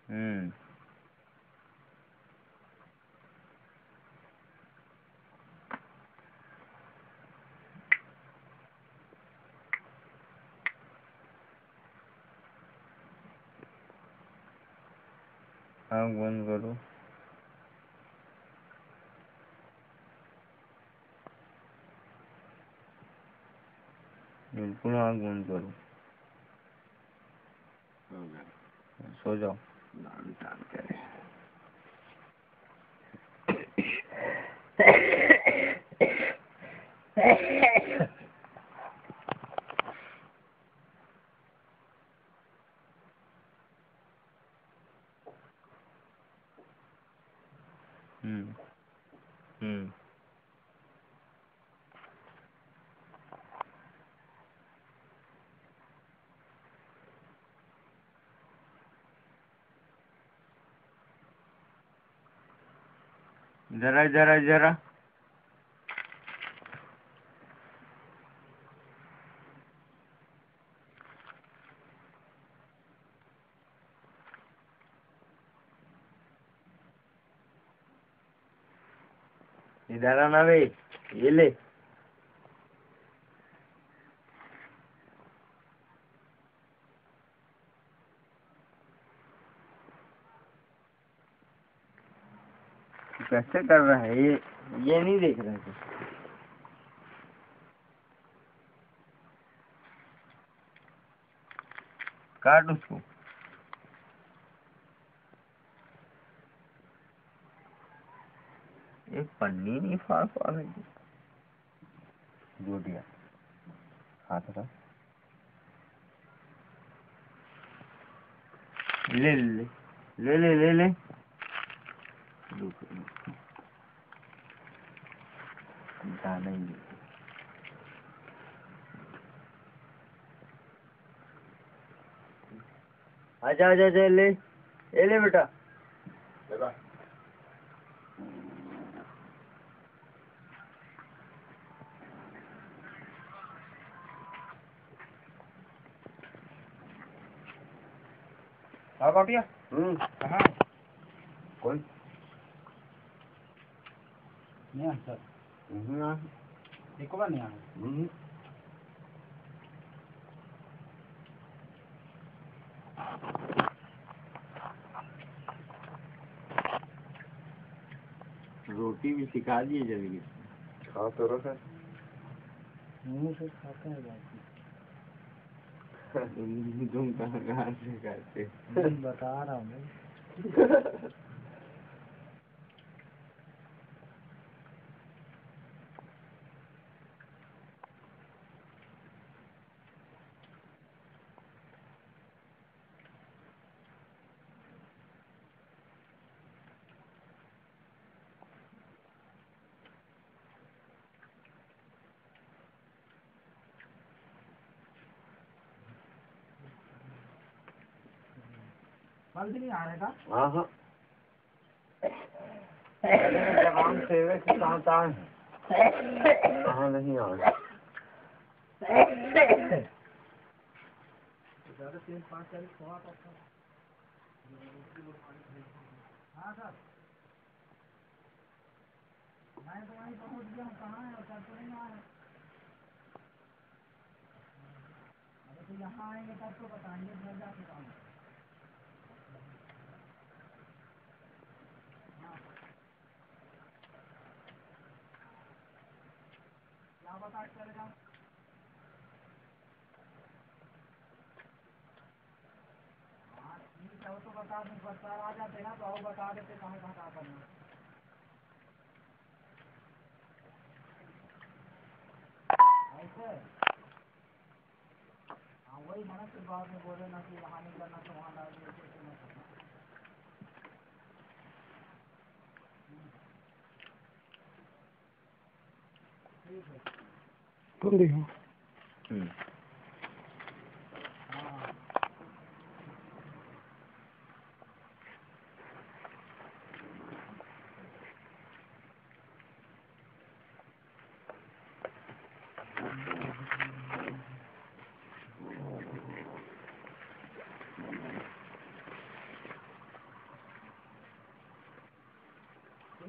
हम्म। आँख बंद करो। बिल्कुल आँख बंद करो। सो जाओ। हम्म। हम्म। जरा जरा जरा। इधर आना बे। ये ले। कैसे कर रहा है ये नहीं देख रहे थे। काट उसको। एक पन्नी नहीं फाड़ फाड़ है। गोटिया हाथ का। ले ले ले ले ले ले। दाना ही नहीं। आजा आजा आजा ले बेटा। हाँ काटिया। कहाँ कोई नहीं सर। देखो बा नहीं आना। रोटी भी सिखा दिए जल्दी। खा तो रहा है। मुँह से खाता है बाकी। तुम कहाँ से खाते? बता रहा हूँ। बंद नहीं आ रहेगा? हाँ हाँ। जवान सेवे से कहता है कहाँ नहीं आ रहा। 3-5 तारीख को आता था। हाँ सर। मैं तो वहीं पहुँच गया हूँ। कहाँ है? सर तो नहीं आया। अरे तो यहाँ आएंगे तब तो बताएंगे। घर जाके काम क्या बता के चले जाओ। हाँ ठीक है वो तो बता दूँ। सर आ जाते ना तो वो बता देते कहाँ कहाँ क्या करना। ऐसे हाँ वही मैंने फिर बाद में बोले ना कि वहाँ नहीं करना तो वहाँ डाल दिए। ठीक है तुम देखो।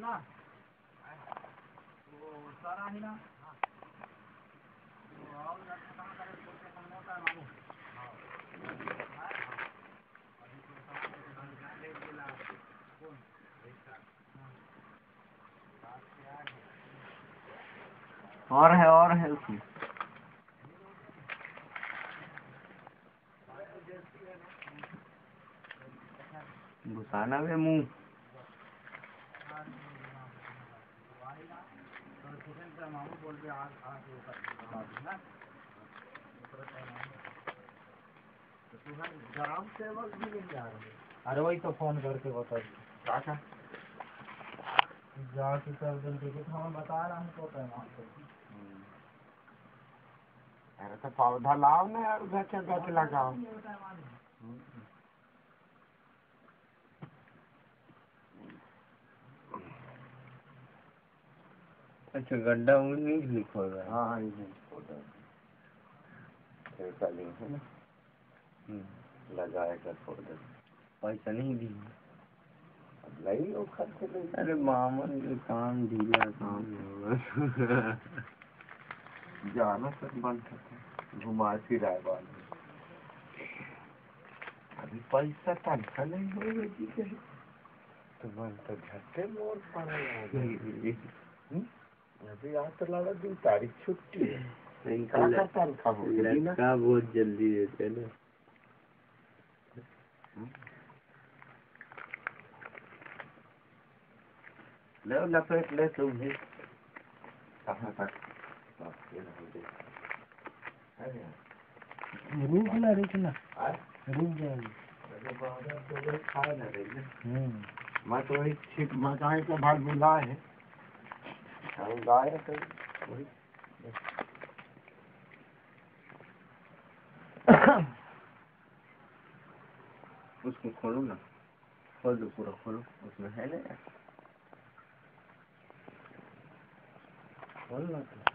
ना वो सारा ही ना और खत्म करे छोटे कम होता है मालूम और है उसमें घुसाना वे मुंह अरे वही तो फोन करके बता जाके कर देंगे हम बता रहा हूँ तो अरे तो पौधा लाओ ना यार उधर क्या गच लगाओ अच्छा गड्ढा नहीं खोल रहा है हाँ नहीं खोल रहा लगाएगा छोड़ दे पैसा नहीं दी नहीं लोग खर्चे नहीं अरे मामन के काम ढीला काम जाना सब बंद करते घुमा फिराए वाले अभी पैसा तनखा नहीं हो जी के तो मन तो झट्टे मोर पड़ा अभी आज तो लगा 2 तारीख छुट्टी है तनखा हो लड़का बहुत जल्दी देते ना ले लपेट ले तुम भी कहाँ तक रूप ना रुकना रुक जाएगी मैं तो वही छिप मचाए के भाग मिला है गाय वही उसको खोलो ना खोल दो पूरा खोलो उसमें है ना खोल ना